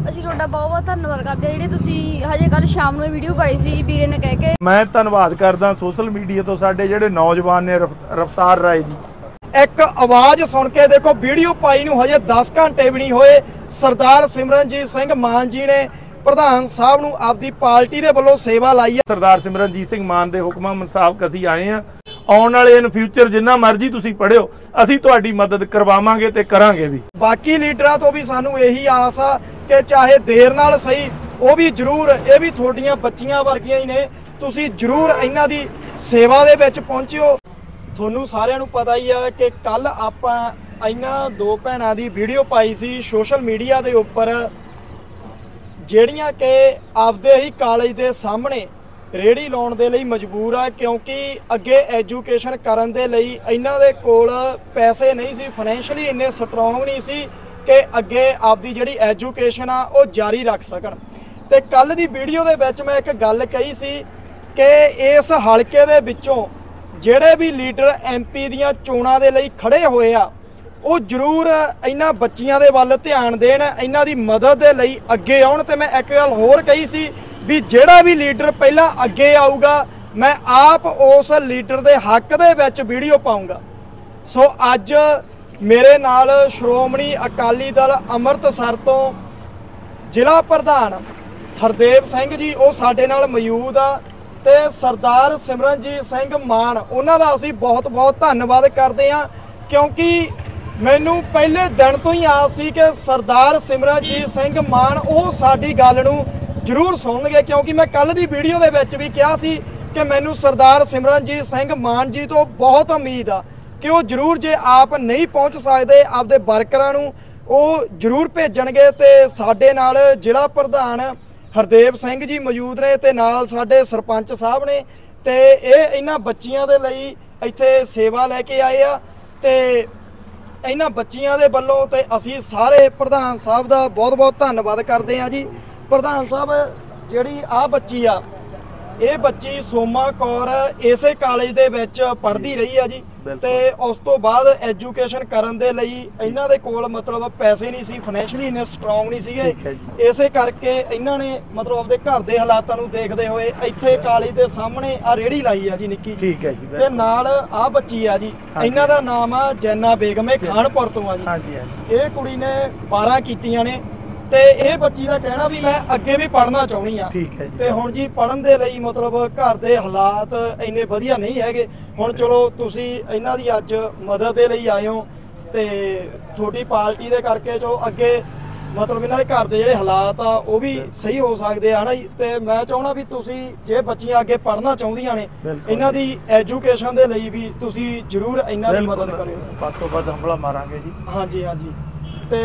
ਅਸੀਂ ਤੁਹਾਡਾ ਬਹੁਤ ਧੰਨਵਾਦ ਕਰਦੇ ਹਾਂ ਜਿਹੜੇ ਤੁਸੀਂ ਹਜੇ ਕੱਲ ਸ਼ਾਮ ਨੂੰ ਇਹ ਵੀਡੀਓ ਪਾਈ ਸੀ ਵੀਰੇ ਨੇ ਕਹਿ ਕੇ। ਮੈਂ ਧੰਨਵਾਦ ਕਰਦਾ ਸੋਸ਼ਲ ਮੀਡੀਆ ਤੋਂ ਸਾਡੇ ਜਿਹੜੇ ਨੌਜਵਾਨ ਨੇ ਰਫਤਾਰ ਰਾਏ ਜੀ। ਇੱਕ ਆਵਾਜ਼ ਸੁਣ ਕੇ ਦੇਖੋ, ਵੀਡੀਓ ਪਾਈ ਨੂੰ ਹਜੇ 10 ਘੰਟੇ ਵੀ ਨਹੀਂ ਹੋਏ, ਸਰਦਾਰ ਸਿਮਰਨਜੀਤ ਸਿੰਘ ਮਾਨ ਜੀ ਨੇ ਪ੍ਰਧਾਨ ਸਾਹਿਬ ਨੂੰ ਆਪਦੀ ਪਾਰਟੀ ਦੇ ਵੱਲੋਂ ਸੇਵਾ ਲਾਈ ਹੈ। ਸਰਦਾਰ ਸਿਮਰਨਜੀਤ ਸਿੰਘ ਮਾਨ ਦੇ ਹੁਕਮਾਂ ਮੁਤਾਬਕ ਅਸੀਂ ਆਏ ਹਾਂ। ਆਉਣ ਵਾਲੇ ਇਨ ਫਿਊਚਰ ਜਿੰਨਾ ਮਰਜ਼ੀ ਤੁਸੀਂ ਪੜ੍ਹਿਓ, ਅਸੀਂ ਤੁਹਾਡੀ ਮਦਦ ਕਰਵਾਵਾਂਗੇ ਤੇ ਕਰਾਂਗੇ ਵੀ। ਬਾਕੀ ਲੀਡਰਾਂ ਤੋਂ ਵੀ ਸਾਨੂੰ ਇਹੀ ਆਸ ਆ ਕਿ ਚਾਹੇ ਦੇਰ ਨਾਲ ਸਹੀ, ਉਹ ਵੀ ਜ਼ਰੂਰ, ਇਹ ਵੀ ਤੁਹਾਡੀਆਂ ਬੱਚੀਆਂ ਵਰਗੀਆਂ ਹੀ ਨੇ, ਤੁਸੀਂ ਜ਼ਰੂਰ ਇਹਨਾਂ ਦੀ ਸੇਵਾ ਦੇ ਵਿੱਚ ਪਹੁੰਚਿਓ। ਤੁਹਾਨੂੰ ਸਾਰਿਆਂ ਨੂੰ ਪਤਾ ਹੀ ਆ ਕਿ ਕੱਲ ਆਪਾਂ ਇਹਨਾਂ ਦੋ ਭੈਣਾਂ ਦੀ ਵੀਡੀਓ ਪਾਈ ਸੀ ਸੋਸ਼ਲ ਮੀਡੀਆ ਦੇ ਉੱਪਰ, ਜਿਹੜੀਆਂ ਕਿ ਆਪਦੇ ਹੀ ਕਾਲਜ ਦੇ ਸਾਹਮਣੇ ਰੇੜੀ ਲਾਉਣ ਦੇ ਲਈ ਮਜਬੂਰ ਆ, ਕਿਉਂਕਿ ਅੱਗੇ ਐਜੂਕੇਸ਼ਨ ਕਰਨ ਦੇ ਲਈ ਇਹਨਾਂ ਦੇ ਕੋਲ ਪੈਸੇ ਨਹੀਂ ਸੀ, ਫਾਈਨੈਂਸ਼ੀਅਲੀ ਇੰਨੇ ਸਟਰੋਂਗ ਨਹੀਂ ਸੀ ਕਿ ਅੱਗੇ ਆਪਦੀ ਜਿਹੜੀ ਐਜੂਕੇਸ਼ਨ ਆ ਉਹ ਜਾਰੀ ਰੱਖ ਸਕਣ। ਤੇ ਕੱਲ ਦੀ ਵੀਡੀਓ ਦੇ ਵਿੱਚ ਮੈਂ ਇੱਕ ਗੱਲ ਕਹੀ ਸੀ ਕਿ ਇਸ ਹਲਕੇ ਦੇ ਵਿੱਚੋਂ ਜਿਹੜੇ ਵੀ ਲੀਡਰ MP ਦੀਆਂ ਚੋਣਾਂ ਦੇ ਲਈ ਖੜੇ ਹੋਏ ਆ, ਉਹ ਜ਼ਰੂਰ ਇਹਨਾਂ ਬੱਚੀਆਂ ਦੇ ਵੱਲ ਧਿਆਨ ਦੇਣ, ਇਹਨਾਂ ਦੀ ਮਦਦ ਦੇ ਲਈ ਅੱਗੇ ਆਉਣ। ਤੇ ਮੈਂ ਇੱਕ ਗੱਲ ਹੋਰ ਕਹੀ ਸੀ ਵੀ ਜਿਹੜਾ ਵੀ ਲੀਡਰ ਪਹਿਲਾਂ ਅੱਗੇ ਆਊਗਾ, ਮੈਂ ਆਪ ਉਸ ਲੀਡਰ ਦੇ ਹੱਕ ਦੇ ਵਿੱਚ ਵੀਡੀਓ ਪਾਊਂਗਾ। ਸੋ ਅੱਜ ਮੇਰੇ ਨਾਲ ਸ਼੍ਰੋਮਣੀ ਅਕਾਲੀ ਦਲ ਅੰਮ੍ਰਿਤਸਰ ਤੋਂ ਜ਼ਿਲ੍ਹਾ ਪ੍ਰਧਾਨ ਹਰਦੇਵ ਸਿੰਘ ਜੀ, ਉਹ ਸਾਡੇ ਨਾਲ ਮੌਜੂਦ ਆ, ਤੇ ਸਰਦਾਰ ਸਿਮਰਨਜੀਤ ਸਿੰਘ ਮਾਨ, ਉਹਨਾਂ ਦਾ ਅਸੀਂ ਬਹੁਤ ਬਹੁਤ ਧੰਨਵਾਦ ਕਰਦੇ ਹਾਂ, ਕਿਉਂਕਿ ਮੈਨੂੰ ਪਹਿਲੇ ਦਿਨ ਤੋਂ ਹੀ ਆਸ ਸੀ ਕਿ ਸਰਦਾਰ ਸਿਮਰਨਜੀਤ ਸਿੰਘ ਮਾਨ ਉਹ ਸਾਡੀ ਗੱਲ ਨੂੰ ਜ਼ਰੂਰ ਸੁਣਨਗੇ, ਕਿਉਂਕਿ ਮੈਂ ਕੱਲ ਦੀ ਵੀਡੀਓ ਦੇ ਵਿੱਚ ਵੀ ਕਿਹਾ ਸੀ ਕਿ ਮੈਨੂੰ ਸਰਦਾਰ ਸਿਮਰਨਜੀਤ ਸਿੰਘ ਮਾਨ ਜੀ ਤੋਂ ਬਹੁਤ ਉਮੀਦ ਆ ਕਿ ਉਹ ਜ਼ਰੂਰ, ਜੇ ਆਪ ਨਹੀਂ ਪਹੁੰਚ ਸਕਦੇ, ਆਪਦੇ ਵਰਕਰਾਂ ਨੂੰ ਉਹ ਜ਼ਰੂਰ ਭੇਜਣਗੇ। ਤੇ ਸਾਡੇ ਨਾਲ ਜ਼ਿਲ੍ਹਾ ਪ੍ਰਧਾਨ ਹਰਦੇਵ ਸਿੰਘ ਜੀ ਮੌਜੂਦ ਨੇ, ਤੇ ਨਾਲ ਸਾਡੇ ਸਰਪੰਚ ਸਾਹਿਬ ਨੇ, ਤੇ ਇਹ ਇਹਨਾਂ ਬੱਚੀਆਂ ਦੇ ਲਈ ਇੱਥੇ ਸੇਵਾ ਲੈ ਕੇ ਆਏ ਆ। ਤੇ ਇਹਨਾਂ ਬੱਚੀਆਂ ਦੇ ਵੱਲੋਂ ਤੇ ਅਸੀਂ ਸਾਰੇ ਪ੍ਰਧਾਨ ਸਾਹਿਬ ਦਾ ਬਹੁਤ ਬਹੁਤ ਧੰਨਵਾਦ ਕਰਦੇ ਹਾਂ ਜੀ। ਪ੍ਰਧਾਨ ਸਾਹਿਬ, ਜਿਹੜੀ ਆਹ ਬੱਚੀ ਆ, ਇਹ ਬੱਚੀ ਸੋਮਾ ਕੌਰ ਇਸੇ ਕਾਲਜ ਦੇ ਵਿੱਚ ਪੜ੍ਹਦੀ ਰਹੀ ਆ ਜੀ, ਤੇ ਉਸ ਤੋਂ ਬਾਅਦ ਐਜੂਕੇਸ਼ਨ ਕਰਨ ਦੇ ਲਈ ਇਹਨਾਂ ਦੇ ਕੋਲ ਮਤਲਬ ਪੈਸੇ ਨਹੀਂ ਸੀ, ਫਾਈਨੈਂਸ਼ੀਅਲੀ ਇੰਨੇ ਸਟਰੋਂਗ ਨਹੀਂ ਸੀਗੇ, ਇਸੇ ਕਰਕੇ ਇਹਨਾਂ ਨੇ ਮਤਲਬ ਆਪਦੇ ਘਰ ਦੇ ਹਾਲਾਤਾਂ ਨੂੰ ਦੇਖਦੇ ਹੋਏ ਇੱਥੇ ਕਾਲਜ ਦੇ ਸਾਹਮਣੇ ਆ ਰੇੜੀ ਲਾਈ ਆ ਜੀ ਨਿੱਕੀ। ਠੀਕ ਹੈ ਜੀ। ਤੇ ਨਾਲ ਆਹ ਬੱਚੀ ਆ ਜੀ, ਇਹਨਾਂ ਦਾ ਨਾਮ ਆ ਜੈਨਾ ਬੇਗਮ, ਇਹ ਖਾਨਪੁਰ ਤੋਂ ਆ ਜੀ। ਇਹ ਕੁੜੀ ਨੇ 12 ਕੀਤੀਆਂ ਨੇ, ਤੇ ਇਹ ਬੱਚੀ ਦਾ ਕਹਿਣਾ ਵੀ ਮੈਂ ਅੱਗੇ ਵੀ ਪੜ੍ਹਨਾ ਚਾਹੁੰਦੀ ਆ। ਤੇ ਹੁਣ ਜੀ ਪੜ੍ਹਨ ਦੇ ਲਈ ਮਤਲਬ ਘਰ ਦੇ ਹਾਲਾਤ ਇੰਨੇ ਵਧੀਆ ਨਹੀਂ ਹੈਗੇ। ਹੁਣ ਚਲੋ ਤੁਸੀਂ ਇਹਨਾਂ ਦੀ ਅੱਜ ਮਦਦ ਦੇ ਲਈ ਆਏ ਹੋ, ਤੇ ਤੁਹਾਡੀ ਪਾਰਟੀ ਦੇ ਕਰਕੇ ਚਲੋ ਅੱਗੇ ਮਤਲਬ ਇਹਨਾਂ ਦੇ ਘਰ ਦੇ ਜਿਹੜੇ ਹਾਲਾਤ ਆ ਉਹ ਵੀ ਸਹੀ ਹੋ ਸਕਦੇ ਆ ਨਾ ਜੀ। ਤੇ ਮੈਂ ਚਾਹੁੰਦਾ ਵੀ ਤੁਸੀਂ, ਜੇ ਬੱਚੀਆਂ ਅੱਗੇ ਪੜ੍ਹਨਾ ਚਾਹੁੰਦੀਆਂ ਨੇ, ਇਹਨਾਂ ਦੀ ਐਜੂਕੇਸ਼ਨ ਦੇ ਲਈ ਵੀ ਤੁਸੀਂ ਜ਼ਰੂਰ ਇਹਨਾਂ ਦੀ ਮਦਦ ਕਰਿਓ। ਵੱਧ ਤੋਂ ਵੱਧ ਹੰਭਲਾ ਮਾਰਾਂਗੇ ਜੀ। ਹਾਂਜੀ ਹਾਂਜੀ। ਤੇ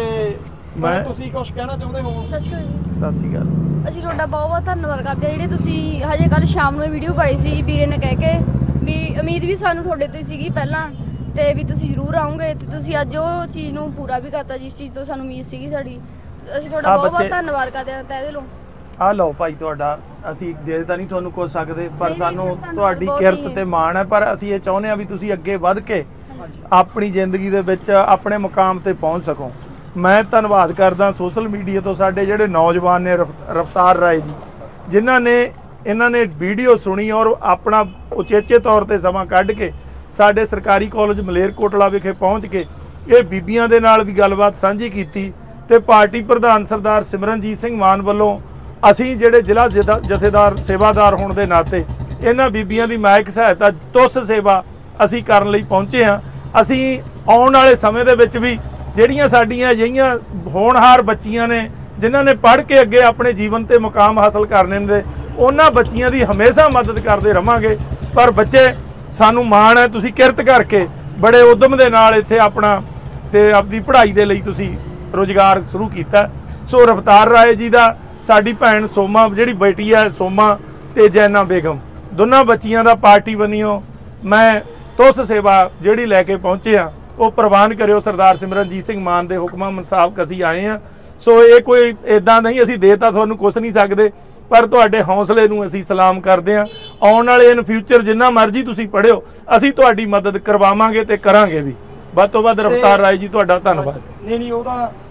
ਤੁਸੀਂ ਕੁਝ ਕਹਿਣਾ ਚਾਹੁੰਦੇ ਹੋ? ਸਤਿ ਸ਼੍ਰੀ ਅਕਾਲ। ਸਤਿ ਸ਼੍ਰੀ ਅਕਾਲ। ਅਸੀਂ ਤੁਹਾਡਾ ਬਹੁਤ ਧੰਨਵਾਦ ਕਰਦੇ ਹਾਂ ਜਿਹੜੇ ਤੁਸੀਂ ਹਜੇ ਕੱਲ ਸ਼ਾਮ ਨੂੰ ਇਹ ਵੀਡੀਓ ਪਾਈ ਸੀ ਵੀਰੇ ਨੇ ਕਹਿ ਕੇ, ਵੀ ਉਮੀਦ ਵੀ ਸਾਨੂੰ ਤੁਹਾਡੇ ਤੋਂ ਹੀ ਸੀਗੀ ਪਹਿਲਾਂ, ਤੇ ਵੀ ਤੁਸੀਂ ਜ਼ਰੂਰ ਆਉਂਗੇ, ਤੇ ਤੁਸੀਂ ਅੱਜ ਉਹ ਚੀਜ਼ ਨੂੰ ਪੂਰਾ ਵੀ ਕਰਤਾ ਜਿਸ ਚੀਜ਼ ਤੋਂ ਸਾਨੂੰ ਉਮੀਦ ਸੀਗੀ ਸਾਡੀ। ਅਸੀਂ ਤੁਹਾਡਾ ਬਹੁਤ ਬਹੁਤ ਧੰਨਵਾਦ ਕਰਦੇ ਹਾਂ ਤਹਿ ਦਿਲੋਂ। ਆ ਲਓ ਭਾਈ, ਤੁਹਾਡਾ ਅਸੀਂ ਦੇ ਤਾਂ ਨਹੀਂ ਤੁਹਾਨੂੰ ਕੁਝ ਸਕਦੇ, ਪਰ ਸਾਨੂੰ ਤੁਹਾਡੀ ਕਿਰਤ ਤੇ ਮਾਣ ਹੈ। ਪਰ ਅਸੀਂ ਇਹ ਚਾਹੁੰਦੇ ਹਾਂ ਵੀ ਤੁਸੀਂ ਅੱਗੇ ਵੱਧ ਕੇ ਆਪਣੀ ਜ਼ਿੰਦਗੀ ਦੇ ਵਿੱਚ ਆਪਣੇ ਮੁਕਾਮ ਤੇ ਪਹੁੰਚ ਸਕੋ। ਮੈਂ ਧੰਨਵਾਦ ਕਰਦਾ ਸੋਸ਼ਲ ਮੀਡੀਆ ਤੋਂ ਸਾਡੇ ਜਿਹੜੇ ਨੌਜਵਾਨ ਨੇ ਰਫਤਾਰ ਰਾਏ ਜੀ, ਜਿਨ੍ਹਾਂ ਨੇ ਇਹਨਾਂ ਨੇ ਵੀਡੀਓ ਸੁਣੀ ਔਰ ਆਪਣਾ ਉਚੇਚੇ ਤੌਰ ਤੇ ਸਮਾਂ ਕੱਢ ਕੇ ਸਾਡੇ ਸਰਕਾਰੀ ਕਾਲਜ ਮਲੇਰਕੋਟਲਾ ਵਿਖੇ ਪਹੁੰਚ ਕੇ ਇਹ ਬੀਬੀਆਂ ਦੇ ਨਾਲ ਵੀ ਗੱਲਬਾਤ ਸਾਂਝੀ ਕੀਤੀ। ਤੇ ਪਾਰਟੀ ਪ੍ਰਧਾਨ ਸਰਦਾਰ ਸਿਮਰਨਜੀਤ ਸਿੰਘ ਮਾਨ ਵੱਲੋਂ ਅਸੀਂ ਜਿਹੜੇ ਜ਼ਿਲ੍ਹਾ ਜਥੇਦਾਰ ਸੇਵਾਦਾਰ ਹੋਣ ਦੇ ਨਾਤੇ ਇਹਨਾਂ ਬੀਬੀਆਂ ਦੀ ਮਾਇਕ ਸਹਾਇਤਾ ਤੁਸ ਸੇਵਾ ਅਸੀਂ ਕਰਨ ਲਈ ਪਹੁੰਚੇ ਹਾਂ। ਅਸੀਂ ਆਉਣ ਵਾਲੇ ਸਮੇਂ ਦੇ ਵਿੱਚ ਵੀ ਜਿਹੜੀਆਂ ਸਾਡੀਆਂ ਅਜਿਹੀਆਂ ਹੋਣਹਾਰ ਬੱਚੀਆਂ ਨੇ, ਜਿਨ੍ਹਾਂ ਨੇ ਪੜ੍ਹ ਕੇ ਅੱਗੇ ਆਪਣੇ ਜੀਵਨ ਤੇ ਮੁਕਾਮ ਹਾਸਲ ਕਰਨੇ ਨੇ, ਉਹਨਾਂ ਬੱਚੀਆਂ ਦੀ ਹਮੇਸ਼ਾ ਮਦਦ ਕਰਦੇ ਰਵਾਂਗੇ। ਪਰ ਬੱਚੇ, ਸਾਨੂੰ ਮਾਣ ਹੈ ਤੁਸੀਂ ਕਿਰਤ ਕਰਕੇ ਬੜੇ ਉਦਮ ਦੇ ਨਾਲ ਇੱਥੇ ਆਪਣਾ ਤੇ ਆਪਦੀ ਪੜ੍ਹਾਈ ਦੇ ਲਈ ਤੁਸੀਂ ਰੁਜ਼ਗਾਰ ਸ਼ੁਰੂ ਕੀਤਾ। ਸੋ ਰਫਤਾਰ ਰਾਏ ਜੀ ਦਾ, ਸਾਡੀ ਭੈਣ ਸੋਮਾ ਜਿਹੜੀ ਬੇਟੀ ਹੈ, ਸੋਮਾ ਤੇ ਜੈਨਾ ਬੇਗਮ, ਦੋਨਾਂ ਬੱਚੀਆਂ ਦਾ ਪਾਰਟੀ ਬਣੀਓ ਮੈਂ ਤੁਸ ਸੇਵਾ ਜਿਹੜੀ ਲੈ ਕੇ ਪਹੁੰਚੇ ਆ ਉਹ ਪ੍ਰਵਾਨ ਕਰਿਓ। ਸਰਦਾਰ ਸਿਮਰਨਜੀਤ ਸਿੰਘ ਮਾਨ ਦੇ ਹੁਕਮਾਂ ਮੁਤਾਬਕ ਅਸੀਂ ਆਏ ਹਾਂ। ਸੋ ਇਹ ਕੋਈ ਇਦਾਂ ਨਹੀਂ ਅਸੀਂ ਦੇ ਤਾਂ ਤੁਹਾਨੂੰ ਕੁਝ ਨਹੀਂ ਸਕਦੇ, ਪਰ ਤੁਹਾਡੇ ਹੌਸਲੇ ਨੂੰ ਅਸੀਂ ਸਲਾਮ ਕਰਦੇ ਹਾਂ। ਆਉਣ ਵਾਲੇ ਇਨ ਫਿਊਚਰ ਜਿੰਨਾ ਮਰਜ਼ੀ ਤੁਸੀਂ ਪੜ੍ਹਿਓ, ਅਸੀਂ ਤੁਹਾਡੀ ਮਦਦ ਕਰਵਾਵਾਂਗੇ ਤੇ ਕਰਾਂਗੇ ਵੀ। ਵੱਧ ਤੋਂ ਵੱਧ ਰਫਤਾਰ ਰਾਏ ਜੀ, ਤੁਹਾਡਾ ਧੰਨਵਾਦ। ਨਹੀਂ ਉਹਦਾ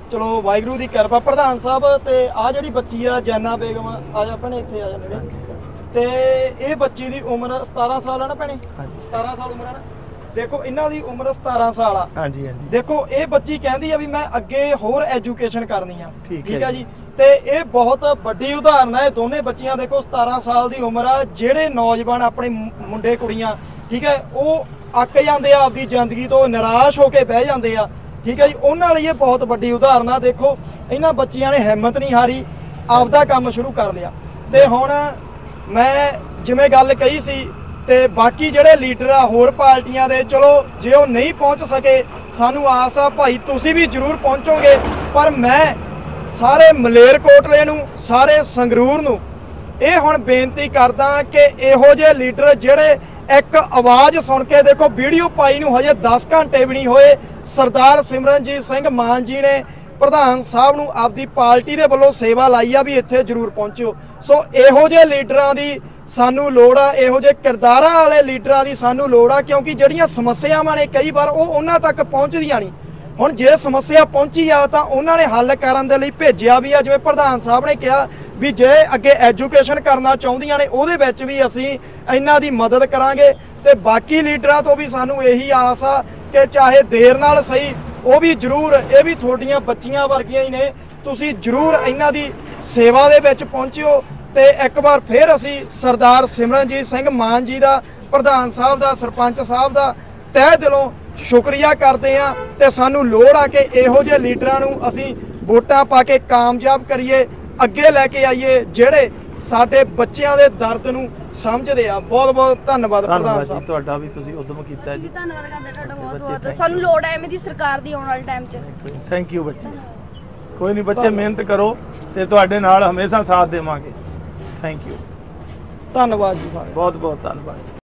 ਚਲੋ ਵਾਹਿਗੁਰੂ ਦੀ ਕਿਰਪਾ। ਪ੍ਰਧਾਨ ਸਾਹਿਬ ਤੇ ਆ ਜਿਹੜੀ ਬੱਚੀ ਆ ਜੈਨਾ ਬੇਗਮ, ਆ ਜਾ ਭੈਣੇ ਇੱਥੇ ਆ ਜਾ ਨੇੜੇ। ਤੇ ਇਹ ਬੱਚੀ ਦੀ ਉਮਰ 17 ਸਾਲ ਆ ਨਾ ਭੈਣੇ? 17 ਸਾਲ ਉਮਰ ਆ ਨਾ। ਦੇਖੋ ਇਹਨਾਂ ਦੀ ਉਮਰ 17 ਸਾਲ ਆ। ਹਾਂਜੀ ਹਾਂਜੀ। ਦੇਖੋ ਇਹ ਬੱਚੀ ਕਹਿੰਦੀ ਆ ਵੀ ਮੈਂ ਅੱਗੇ ਹੋਰ ਐਜੂਕੇਸ਼ਨ ਕਰਨੀ ਆ। ਠੀਕ ਆ ਜੀ। ਤੇ ਇਹ ਬਹੁਤ ਵੱਡੀ ਉਦਾਹਰਨ ਹੈ। ਇਹ ਦੋਨੇ ਬੱਚੀਆਂ ਦੇਖੋ 17 ਸਾਲ ਦੀ ਉਮਰ ਆ। ਜਿਹੜੇ ਨੌਜਵਾਨ ਆਪਣੇ ਮੁੰਡੇ ਕੁੜੀਆਂ ਠੀਕ ਹੈ ਉਹ ਅੱਕ ਜਾਂਦੇ ਆ ਆਪਦੀ ਜ਼ਿੰਦਗੀ ਤੋਂ, ਨਿਰਾਸ਼ ਹੋ ਕੇ ਬਹਿ ਜਾਂਦੇ ਆ ਠੀਕ ਹੈ ਜੀ, ਉਹਨਾਂ ਲਈ ਇਹ ਬਹੁਤ ਵੱਡੀ ਉਦਾਹਰਨ ਆ। ਦੇਖੋ ਇਹਨਾਂ ਬੱਚੀਆਂ ਨੇ ਹਿੰਮਤ ਨਹੀਂ ਹਾਰੀ, ਆਪਦਾ ਕੰਮ ਸ਼ੁਰੂ ਕਰ ਲਿਆ। ਤੇ ਹੁਣ ਮੈਂ ਜਿਵੇਂ ਗੱਲ ਕਹੀ ਸੀ ਤੇ ਬਾਕੀ ਜਿਹੜੇ ਲੀਡਰ ਆ ਹੋਰ ਪਾਰਟੀਆਂ ਦੇ, ਚਲੋ ਜੇ ਉਹ ਨਹੀਂ ਪਹੁੰਚ ਸਕੇ ਸਾਨੂੰ ਆਸ ਆ ਭਾਈ ਤੁਸੀਂ ਵੀ ਜ਼ਰੂਰ ਪਹੁੰਚੋਗੇ। ਪਰ ਮੈਂ ਸਾਰੇ ਮਲੇਰਕੋਟਲੇ ਨੂੰ, ਸਾਰੇ ਸੰਗਰੂਰ ਨੂੰ ਇਹ ਹੁਣ ਬੇਨਤੀ ਕਰਦਾ ਕਿ ਇਹੋ ਜਿਹੇ ਲੀਡਰ ਜਿਹੜੇ ਇੱਕ ਆਵਾਜ਼ ਸੁਣ ਕੇ, ਦੇਖੋ ਵੀਡੀਓ ਪਾਈ ਨੂੰ ਹਜੇ 10 ਘੰਟੇ ਵੀ ਨਹੀਂ ਹੋਏ, ਸਰਦਾਰ ਸਿਮਰਨਜੀਤ ਸਿੰਘ ਮਾਨ ਜੀ ਨੇ ਪ੍ਰਧਾਨ ਸਾਹਿਬ ਨੂੰ ਆਪਦੀ ਪਾਰਟੀ ਦੇ ਵੱਲੋਂ ਸੇਵਾ ਲਾਈ ਆ ਵੀ ਇੱਥੇ ਜ਼ਰੂਰ ਪਹੁੰਚਿਓ। ਸੋ ਇਹੋ ਜਿਹੇ ਲੀਡਰਾਂ ਦੀ ਸਾਨੂੰ ਲੋੜ ਆ, ਇਹੋ ਜਿਹੇ ਕਿਰਦਾਰਾਂ ਵਾਲੇ ਲੀਡਰਾਂ ਦੀ ਸਾਨੂੰ ਲੋੜ ਆ, ਕਿਉਂਕਿ ਜਿਹੜੀਆਂ ਸਮੱਸਿਆਵਾਂ ਨੇ ਕਈ ਵਾਰ ਉਹ ਉਹਨਾਂ ਤੱਕ ਪਹੁੰਚਦੀਆਂ ਨਹੀਂ। ਹੁਣ ਜੇ ਸਮੱਸਿਆ ਪਹੁੰਚੀ ਆ ਤਾਂ ਉਹਨਾਂ ਨੇ ਹੱਲ ਕਰਨ ਦੇ ਲਈ ਭੇਜਿਆ ਵੀ ਆ। ਜਿਵੇਂ ਪ੍ਰਧਾਨ ਸਾਹਿਬ ਨੇ ਕਿਹਾ ਵੀ ਜੇ ਅੱਗੇ ਐਜੂਕੇਸ਼ਨ ਕਰਨਾ ਚਾਹੁੰਦੀਆਂ ਨੇ ਉਹਦੇ ਵਿੱਚ ਵੀ ਅਸੀਂ ਇਹਨਾਂ ਦੀ ਮਦਦ ਕਰਾਂਗੇ। ਤੇ ਬਾਕੀ ਲੀਡਰਾਂ ਤੋਂ ਵੀ ਸਾਨੂੰ ਇਹੀ ਆਸ ਆ ਕਿ ਚਾਹੇ ਦੇਰ ਨਾਲ ਸਹੀ ਉਹ ਵੀ ਜ਼ਰੂਰ, ਇਹ ਵੀ ਤੁਹਾਡੀਆਂ ਬੱਚੀਆਂ ਵਰਗੀਆਂ ਹੀ ਨੇ, ਤੁਸੀਂ ਜ਼ਰੂਰ ਇਹਨਾਂ ਦੀ ਸੇਵਾ ਦੇ ਵਿੱਚ ਪਹੁੰਚਿਓ। ਤੇ ਇੱਕ ਵਾਰ ਫਿਰ ਅਸੀਂ ਸਰਦਾਰ ਸਿਮਰਨਜੀਤ ਸਿੰਘ ਮਾਨ ਜੀ ਦਾ, ਪ੍ਰਧਾਨ ਸਾਹਿਬ ਦਾ, ਸਰਪੰਚ ਸਾਹਿਬ ਦਾ ਤਹਿ ਦਿਲੋਂ ਸ਼ੁਕਰੀਆ ਕਰਦੇ ਆ। ਤੇ ਸਾਨੂੰ ਲੋੜ ਆ ਕਿ ਇਹੋ ਜਿਹੇ ਲੀਡਰਾਂ ਨੂੰ ਅਸੀਂ ਵੋਟਾਂ ਪਾ ਕੇ ਕਾਮਯਾਬ ਕਰੀਏ, ਅੱਗੇ ਲੈ ਕੇ ਆਈਏ, ਜਿਹੜੇ ਸਾਡੇ ਬੱਚਿਆਂ ਦੇ ਦਰਦ ਨੂੰ ਸਮਝਦੇ ਆ। ਬਹੁਤ ਬਹੁਤ ਧੰਨਵਾਦ ਪ੍ਰਧਾਨ ਸਾਹਿਬ ਤੁਹਾਡਾ ਵੀ, ਤੁਸੀਂ ਉਦਮ ਕੀਤਾ ਜੀ। ਧੰਨਵਾਦ ਕਰਦੇ ਤੁਹਾਡਾ ਬਹੁਤ ਬਹੁਤ। ਸਾਨੂੰ ਲੋੜ ਹੈ ਐਵੇਂ ਦੀ ਸਰਕਾਰ ਦੀ ਆਉਣ ਵਾਲੇ ਟਾਈਮ 'ਚ। ਥੈਂਕ ਯੂ ਬੱਚੇ। ਕੋਈ ਨਹੀਂ ਬੱਚੇ, ਮਿਹਨਤ ਕਰੋ ਤੇ ਤੁਹਾਡੇ ਨਾਲ ਹਮੇਸ਼ਾ ਸਾਥ ਦੇਵਾਂਗੇ। ਥੈਂਕ ਯੂ, ਧੰਨਵਾਦ ਜੀ ਸਾਰੇ। ਬਹੁਤ ਬਹੁਤ ਧੰਨਵਾਦ।